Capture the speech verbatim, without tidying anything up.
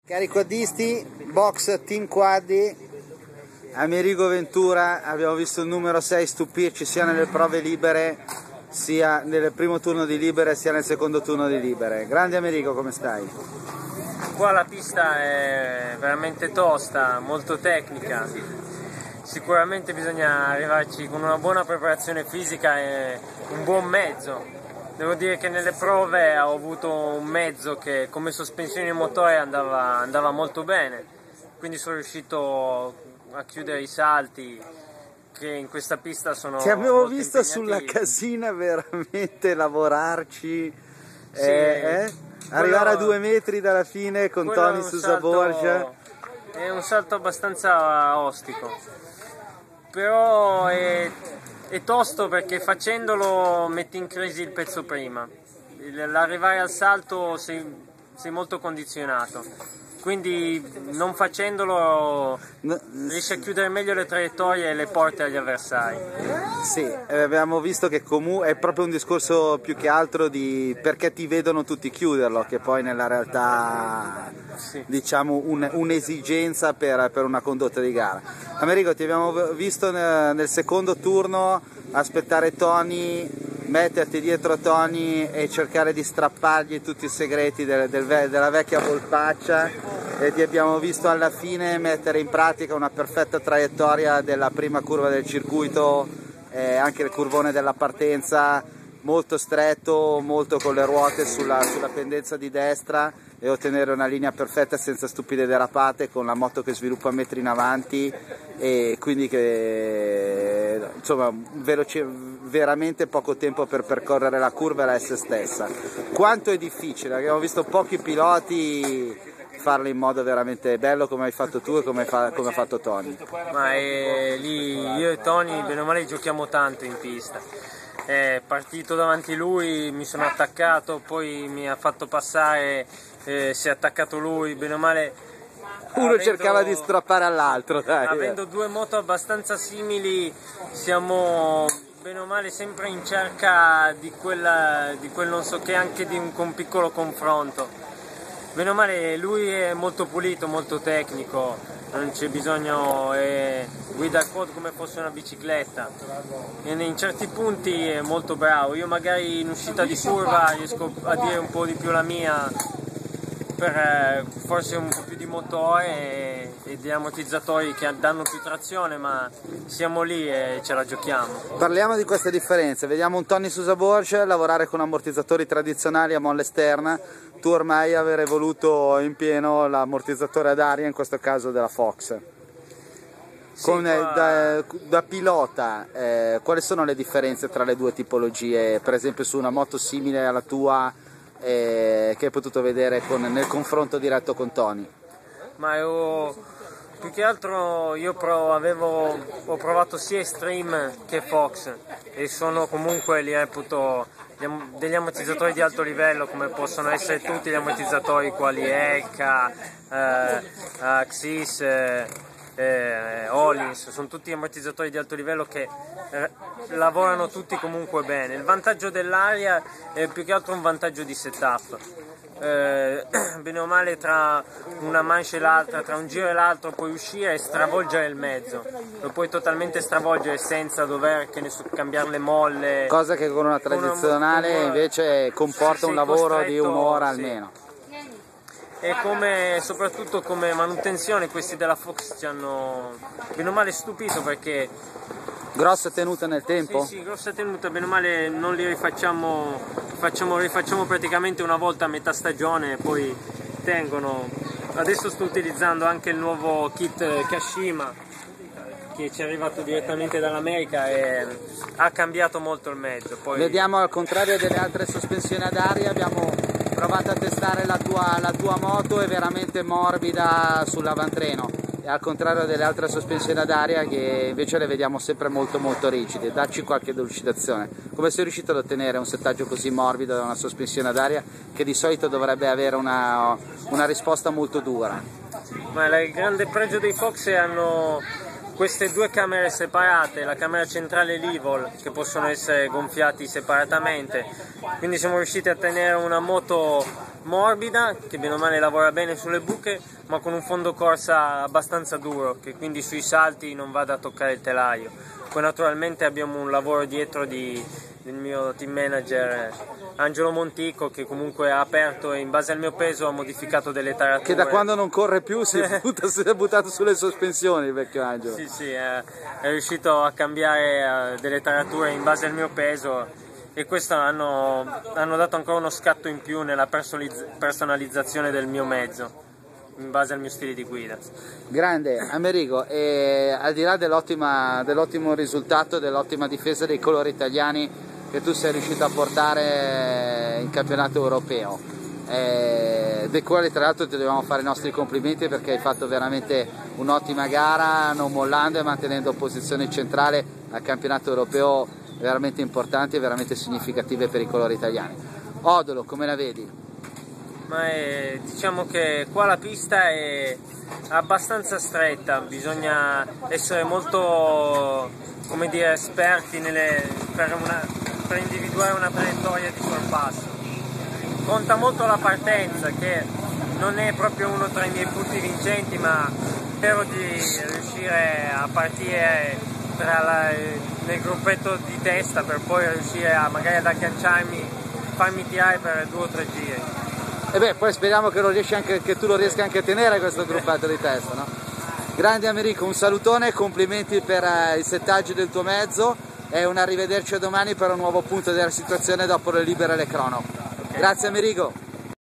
Cari quaddisti, box Team Quaddi, Amerigo Ventura, abbiamo visto il numero sei stupirci sia nelle prove libere, sia nel primo turno di libere, sia nel secondo turno di libere. Grande Amerigo, come stai? Qua la pista è veramente tosta, molto tecnica, sicuramente bisogna arrivarci con una buona preparazione fisica e un buon mezzo. Devo dire che nelle prove ho avuto un mezzo che come sospensione motore andava, andava molto bene, quindi sono riuscito a chiudere i salti che in questa pista sono Ti avevo molto visto sulla casina veramente lavorarci, sì, eh, eh? Arrivare a due metri dalla fine con Tony Sousa Borgia. È un salto abbastanza ostico, però è... è tosto perché facendolo metti in crisi il pezzo prima, l'arrivare al salto sei, sei molto condizionato, quindi non facendolo riesci a chiudere meglio le traiettorie e le porte agli avversari. Sì, abbiamo visto che comunque è proprio un discorso più che altro di perché ti vedono tutti chiuderlo, che poi nella realtà sì, diciamo un, un'esigenza per, per una condotta di gara. Amerigo, ti abbiamo visto nel, nel secondo turno aspettare Tony, metterti dietro Tony e cercare di strappargli tutti i segreti del, del, della vecchia volpaccia, e ti abbiamo visto alla fine mettere in pratica una perfetta traiettoria della prima curva del circuito, eh, anche il curvone della partenza molto stretto, molto con le ruote sulla, sulla pendenza di destra, e ottenere una linea perfetta senza stupide derapate, con la moto che sviluppa metri in avanti, e quindi che insomma veloce, veramente poco tempo per percorrere la curva e la S stessa. Quanto è difficile, abbiamo visto pochi piloti farlo in modo veramente bello come hai fatto tu e come, fa, come ha fatto Tony. Ma è, lì io e Tony bene o male giochiamo tanto in pista. È partito davanti lui, mi sono attaccato, poi mi ha fatto passare, eh, si è attaccato lui, bene o male uno avendo, cercava di strappare all'altro, dai. Avendo due moto abbastanza simili siamo bene o male sempre in cerca di, quella, di quel non so che, anche di un, un piccolo confronto. Bene o male lui è molto pulito, molto tecnico, non c'è bisogno, eh, guida il quad come fosse una bicicletta, e in certi punti è molto bravo. Io magari in uscita di curva riesco a dire un po' di più la mia, per eh, forse un po' più di motore e, e di ammortizzatori che danno più trazione, ma siamo lì e ce la giochiamo. Parliamo di queste differenze, vediamo un Tony Sousa Borgia lavorare con ammortizzatori tradizionali a molla esterna, tu ormai avere voluto in pieno l'ammortizzatore ad aria, in questo caso della Fox. Sì, con, qua... da, da pilota, eh, quali sono le differenze tra le due tipologie, per esempio su una moto simile alla tua, eh, che hai potuto vedere con, nel confronto diretto con Tony? Ma io, più che altro io provo, avevo, ho provato sia Extreme che Fox, e sono comunque, li reputo degli ammortizzatori di alto livello, come possono essere tutti gli ammortizzatori quali E K, eh, Axis, eh, eh, Olins, sono tutti ammortizzatori di alto livello che eh, lavorano tutti comunque bene. Il vantaggio dell'aria è più che altro un vantaggio di setup. Eh, bene o male tra una mancia e l'altra, tra un giro e l'altro puoi uscire e stravolgere il mezzo, lo puoi totalmente stravolgere senza dover, che ne so, cambiare le molle, cosa che con una tradizionale con una, invece comporta un lavoro di un'ora sì, almeno. E come, soprattutto come manutenzione questi della Fox ci hanno bene o male stupito, perché grossa tenuta nel tempo? Sì, sì, grossa tenuta, bene o male non li rifacciamo, facciamo, rifacciamo praticamente una volta a metà stagione e poi tengono. Adesso sto utilizzando anche il nuovo kit Kashima che ci è arrivato direttamente dall'America e ha cambiato molto il mezzo. Poi... Vediamo, al contrario delle altre sospensioni ad aria, abbiamo provato a testare la tua, la tua moto, è veramente morbida sull'avantreno, e al contrario delle altre sospensioni ad aria che invece le vediamo sempre molto molto rigide. Dacci qualche delucidazione, come sei riuscito ad ottenere un settaggio così morbido da una sospensione ad aria che di solito dovrebbe avere una, una risposta molto dura? Ma il grande pregio dei Fox è hanno queste due camere separate, la camera centrale e l'Evol, che possono essere gonfiati separatamente, quindi siamo riusciti a tenere una moto morbida, che bene o male lavora bene sulle buche, ma con un fondo corsa abbastanza duro, che quindi sui salti non vada a toccare il telaio. Poi naturalmente abbiamo un lavoro dietro di, del mio team manager Angelo Montico, che comunque ha aperto e in base al mio peso ha modificato delle tarature. Che da quando non corre più si è, butta, si è buttato sulle sospensioni il vecchio Angelo. Sì, sì, è, è riuscito a cambiare uh, delle tarature in base al mio peso, e questo hanno, hanno dato ancora uno scatto in più nella personalizzazione del mio mezzo, in base al mio stile di guida. Grande, Amerigo, e al di là dell'ottimo risultato, dell'ottima difesa dei colori italiani che tu sei riuscito a portare in campionato europeo, eh, dei quali tra l'altro ti dobbiamo fare i nostri complimenti, perché hai fatto veramente un'ottima gara, non mollando e mantenendo posizione centrale al campionato europeo, veramente importanti e veramente significative per i colori italiani. Odolo, come la vedi? Ma è, diciamo che qua la pista è abbastanza stretta, bisogna essere molto, come dire, esperti nelle, per, una, per individuare una traiettoria di sorpasso. Conta molto la partenza, che non è proprio uno tra i miei punti vincenti, ma spero di riuscire a partire tra la, nel gruppetto di testa, per poi riuscire a magari ad agganciarmi, farmi tirare per due o tre giri. E beh, poi speriamo che, lo riesci anche, che tu lo riesca anche a tenere questo gruppetto di testa, no? Grande Americo, un salutone, complimenti per eh, il settaggio del tuo mezzo e un arrivederci a domani per un nuovo punto della situazione dopo le libere le crono. Okay. Grazie Americo.